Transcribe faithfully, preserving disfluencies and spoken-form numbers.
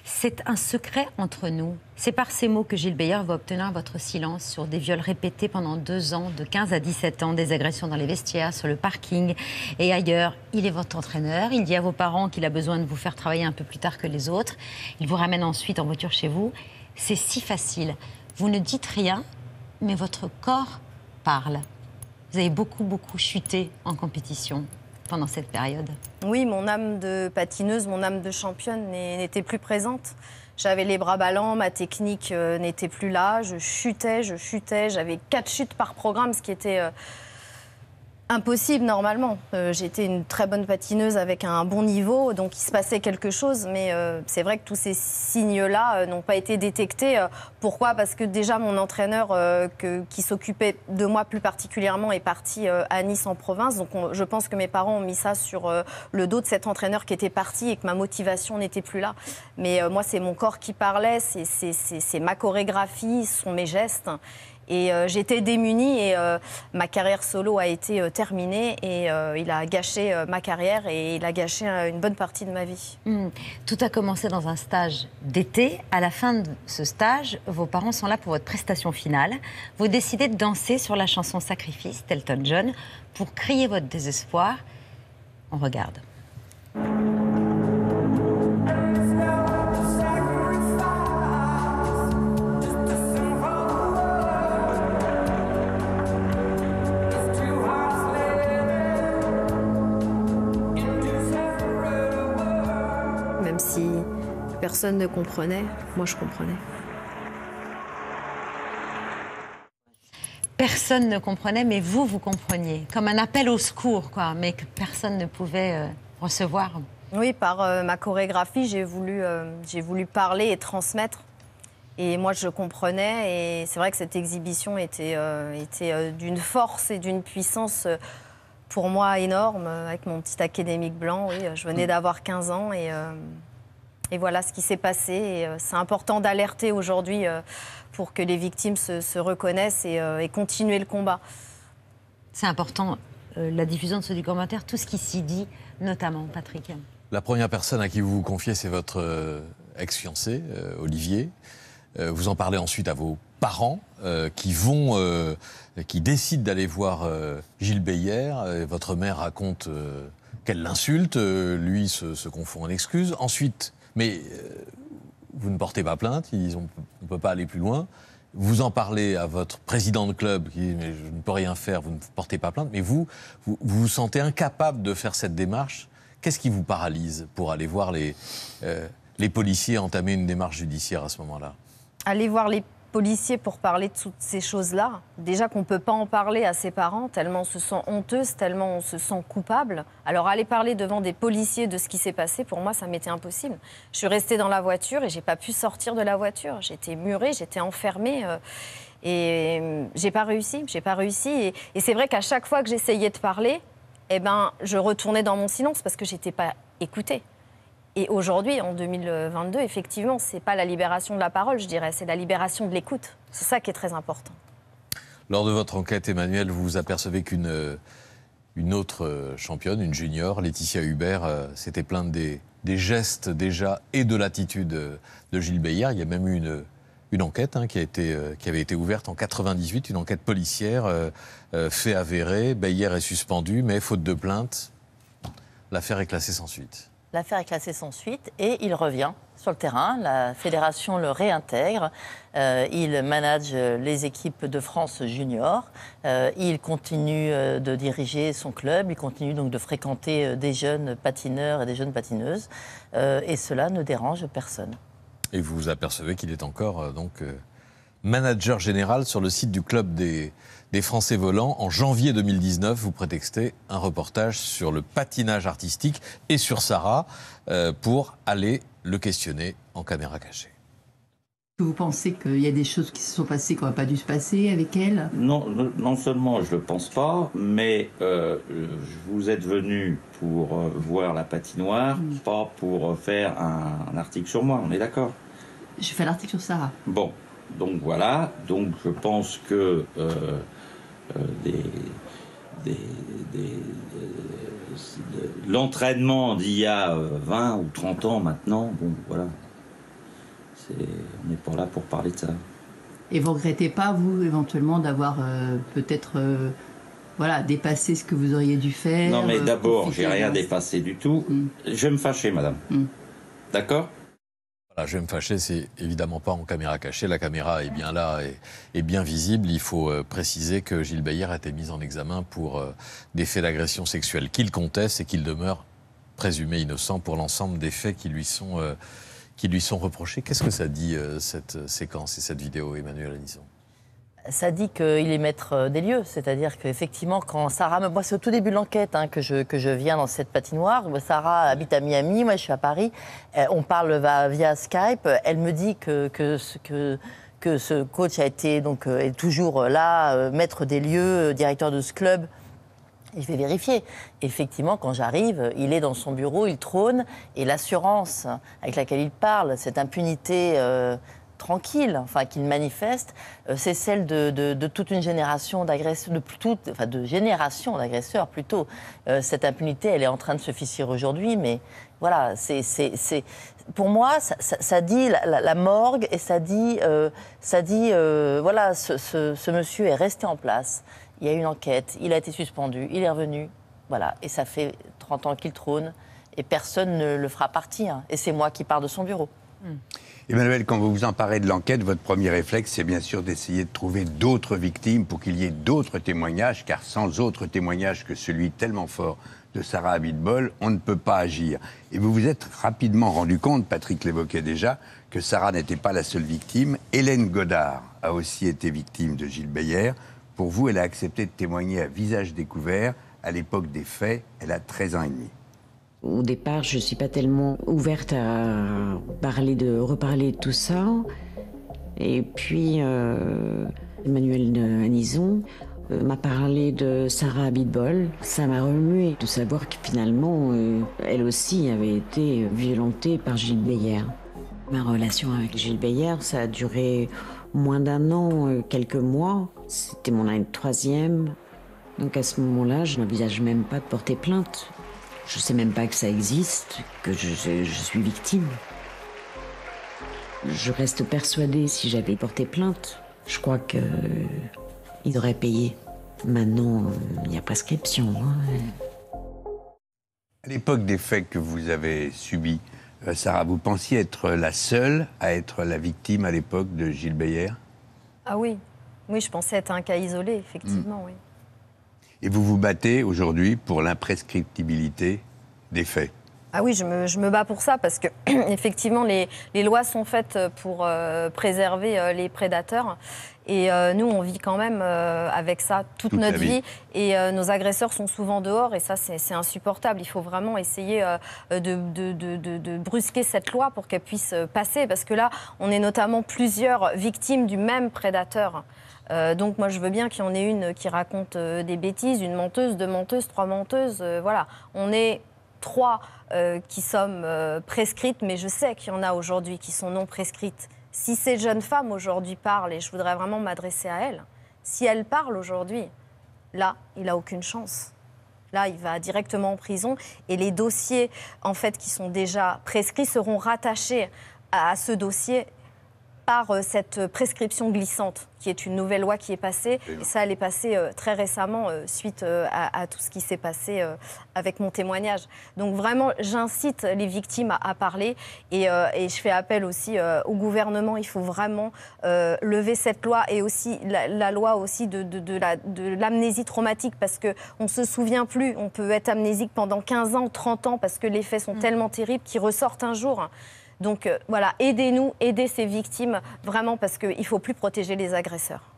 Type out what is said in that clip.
C'est un secret entre nous. C'est par ces mots que Gilles Beyer va obtenir votre silence sur des viols répétés pendant deux ans, de quinze à dix-sept ans, des agressions dans les vestiaires, sur le parking et ailleurs. Il est votre entraîneur. Il dit à vos parents qu'il a besoin de vous faire travailler un peu plus tard que les autres. Il vous ramène ensuite en voiture chez vous. C'est si facile. Vous ne dites rien, mais votre corps parle. Vous avez beaucoup, beaucoup chuté en compétition pendant cette période. Oui, mon âme de patineuse, mon âme de championne n'était plus présente. J'avais les bras ballants, ma technique euh, n'était plus là. Je chutais, je chutais. J'avais quatre chutes par programme, ce qui était euh, impossible normalement. Euh, J'étais une très bonne patineuse avec un bon niveau, donc il se passait quelque chose. Mais euh, c'est vrai que tous ces signes-là euh, n'ont pas été détectés. Euh, pourquoi? Parce que déjà mon entraîneur euh, que, qui s'occupait de moi plus particulièrement est parti euh, à Nice en province. Donc on, je pense que mes parents ont mis ça sur euh, le dos de cet entraîneur qui était parti et que ma motivation n'était plus là. Mais euh, moi c'est mon corps qui parlait, c'est ma chorégraphie, ce sont mes gestes. Et euh, j'étais démunie et euh, ma carrière solo a été euh, terminée et euh, il a gâché euh, ma carrière et il a gâché euh, une bonne partie de ma vie. Mmh. Tout a commencé dans un stage d'été. À la fin de ce stage, vos parents sont là pour votre prestation finale. Vous décidez de danser sur la chanson Sacrifice d'Elton John pour crier votre désespoir. On regarde. Même si personne ne comprenait, moi je comprenais. Personne ne comprenait, mais vous, vous compreniez. Comme un appel au secours, quoi, mais que personne ne pouvait euh, recevoir. Oui, par euh, ma chorégraphie, j'ai voulu, euh, j'ai voulu parler et transmettre. Et moi, je comprenais. Et c'est vrai que cette exhibition était, euh, était euh, d'une force et d'une puissance euh, pour moi énorme, avec mon petit académique blanc. Oui, je venais d'avoir quinze ans et, euh, et voilà ce qui s'est passé. Et euh, c'est important d'alerter aujourd'hui euh, pour que les victimes se, se reconnaissent et, euh, et continuer le combat. C'est important, euh, la diffusion de ce documentaire, tout ce qui s'y dit, notamment, Patrick. La première personne à qui vous vous confiez, c'est votre euh, ex-fiancé, euh, Olivier. Euh, vous en parlez ensuite à vos parents euh, qui vont, euh, qui décident d'aller voir euh, Gilles Beyer. Et votre mère raconte euh, qu'elle l'insulte, euh, lui se, se confond en excuses. Ensuite, mais euh, vous ne portez pas plainte, ils disent on ne peut pas aller plus loin. Vous en parlez à votre président de club qui dit mais je ne peux rien faire, vous ne portez pas plainte. Mais vous, vous vous, vous sentez incapable de faire cette démarche. Qu'est-ce qui vous paralyse pour aller voir les, euh, les policiers entamer une démarche judiciaire à ce moment-là? Aller voir les policiers pour parler de toutes ces choses-là, déjà qu'on ne peut pas en parler à ses parents, tellement on se sent honteuse, tellement on se sent coupable. Alors aller parler devant des policiers de ce qui s'est passé, pour moi, ça m'était impossible. Je suis restée dans la voiture et je n'ai pas pu sortir de la voiture. J'étais murée, j'étais enfermée euh, et j'ai pas réussi, j'ai pas réussi. Et, et c'est vrai qu'à chaque fois que j'essayais de parler, eh ben, je retournais dans mon silence parce que je n'étais pas écoutée. Et aujourd'hui, en deux mille vingt-deux, effectivement, ce n'est pas la libération de la parole, je dirais, c'est la libération de l'écoute. C'est ça qui est très important. Lors de votre enquête, Emmanuel, vous vous apercevez qu'une une autre championne, une junior, Laetitia Hubert, euh, s'était plainte des, des gestes déjà et de l'attitude de Gilles Beyer. Il y a même eu une, une enquête hein, qui, a été, euh, qui avait été ouverte en quatre-vingt-dix-huit, une enquête policière, euh, euh, fait avéré. Beyer est suspendu, mais faute de plainte, l'affaire est classée sans suite. L'affaire est classée sans suite et il revient sur le terrain. La fédération le réintègre. Euh, il manage les équipes de France junior. Euh, il continue de diriger son club. Il continue donc de fréquenter des jeunes patineurs et des jeunes patineuses. Euh, et cela ne dérange personne. Et vous vous apercevez qu'il est encore euh, donc euh, manager général sur le site du club des, des Français volants. En janvier deux mille dix-neuf, vous prétextez un reportage sur le patinage artistique et sur Sarah euh, pour aller le questionner en caméra cachée. Vous pensez qu'il y a des choses qui se sont passées qui n'auraient pas dû se passer avec elle? Non, non seulement je ne le pense pas, mais euh, vous êtes venu pour euh, voir la patinoire, mmh. pas pour faire un, un article sur moi, on est d'accord? Je fais l'article sur Sarah. Bon, donc voilà, donc je pense que euh, euh, des, des, des, des, l'entraînement d'il y a vingt ou trente ans maintenant, bon voilà. on n'est pas là pour parler de ça. Et vous regrettez pas, vous, éventuellement, d'avoir euh, peut-être euh, voilà, dépassé ce que vous auriez dû faire? Non, mais euh, d'abord, j'ai rien dans... dépassé du tout. Mm. Je vais me fâcher, madame. Mm. D'accord? Voilà, je vais me fâcher, c'est évidemment pas en caméra cachée. La caméra est bien là et, et bien visible. Il faut euh, préciser que Gilles Beyer a été mis en examen pour euh, des faits d'agression sexuelle qu'il conteste et qu'il demeure présumé innocent pour l'ensemble des faits qui lui sont... Euh, qui lui sont reprochés. Qu'est-ce que ça dit, euh, cette séquence et cette vidéo, Emmanuelle Alizon? Ça dit qu'il est maître des lieux, c'est-à-dire qu'effectivement, quand Sarah me... Moi, c'est au tout début de l'enquête hein, que, je, que je viens dans cette patinoire. Sarah habite à Miami, moi, je suis à Paris. On parle va, via Skype. Elle me dit que, que, que, que ce coach a été, donc, est toujours là, maître des lieux, directeur de ce club. Et je vais vérifier. Effectivement, quand j'arrive, il est dans son bureau, il trône, et l'assurance avec laquelle il parle, cette impunité euh, tranquille, enfin qu'il manifeste, euh, c'est celle de, de, de toute une génération d'agresseurs, de toute, enfin de générations d'agresseurs plutôt. Euh, cette impunité, elle est en train de se fissure aujourd'hui, mais voilà, c'est, c'est, c'est pour moi, ça, ça, ça dit la, la, la morgue et ça dit, euh, ça dit, euh, voilà, ce, ce, ce monsieur est resté en place. Il y a eu une enquête, il a été suspendu, il est revenu, voilà. Et ça fait trente ans qu'il trône et personne ne le fera partir. Et c'est moi qui pars de son bureau. Mmh. Emmanuelle, quand vous vous emparez de l'enquête, votre premier réflexe, c'est bien sûr d'essayer de trouver d'autres victimes pour qu'il y ait d'autres témoignages, car sans autres témoignages que celui tellement fort de Sarah Abitbol, on ne peut pas agir. Et vous vous êtes rapidement rendu compte, Patrick l'évoquait déjà, que Sarah n'était pas la seule victime. Hélène Godard a aussi été victime de Gilles Beyer. Pour vous, elle a accepté de témoigner à visage découvert. À l'époque des faits, elle a treize ans et demi. Au départ, je ne suis pas tellement ouverte à parler de, reparler de tout ça. Et puis, euh, Emmanuelle Alizon euh, m'a parlé de Sarah Abitbol. Ça m'a remué de savoir que finalement, euh, elle aussi avait été violentée par Gilles Beyer. Ma relation avec Gilles Beyer, ça a duré moins d'un an, euh, quelques mois. C'était mon année de troisième. Donc à ce moment-là, je n'envisage même pas de porter plainte. Je ne sais même pas que ça existe, que je, je, je suis victime. Je reste persuadée, si j'avais porté plainte, je crois qu'il aurait payé. Maintenant, il y a prescription. Hein. À l'époque des faits que vous avez subis, euh, Sarah, vous pensiez être la seule à être la victime à l'époque de Gilles Beyer? Ah oui, oui, je pensais être un cas isolé, effectivement, mmh. oui. Et vous vous battez aujourd'hui pour l'imprescriptibilité des faits? Ah oui, je me, je me bats pour ça parce que effectivement les, les lois sont faites pour euh, préserver euh, les prédateurs et euh, nous on vit quand même euh, avec ça toute, toute notre vie. vie et euh, nos agresseurs sont souvent dehors et ça c'est, c'est insupportable. Il faut vraiment essayer euh, de, de, de, de, de brusquer cette loi pour qu'elle puisse passer parce que là on est notamment plusieurs victimes du même prédateur. Euh, donc moi je veux bien qu'il y en ait une qui raconte euh, des bêtises, une menteuse, deux menteuses, trois menteuses, euh, voilà. On est trois euh, qui sommes euh, prescrites, mais je sais qu'il y en a aujourd'hui qui sont non prescrites. Si ces jeunes femmes aujourd'hui parlent, et je voudrais vraiment m'adresser à elles, si elles parlent aujourd'hui, là, il n'a aucune chance. Là, il va directement en prison et les dossiers en fait, qui sont déjà prescrits seront rattachés à, à ce dossier par euh, cette prescription glissante, qui est une nouvelle loi qui est passée. Et ça, elle est passée euh, très récemment, euh, suite euh, à, à tout ce qui s'est passé euh, avec mon témoignage. Donc vraiment, j'incite les victimes à, à parler. Et, euh, et je fais appel aussi euh, au gouvernement. Il faut vraiment euh, lever cette loi et aussi la, la loi aussi de, de, de, la, de l'amnésie traumatique, parce qu'on ne se souvient plus. On peut être amnésique pendant quinze ans, trente ans, parce que les faits sont mmh. tellement terribles qu'ils ressortent un jour. Donc euh, voilà, aidez-nous, aidez ces victimes, vraiment, parce qu'il ne faut plus protéger les agresseurs.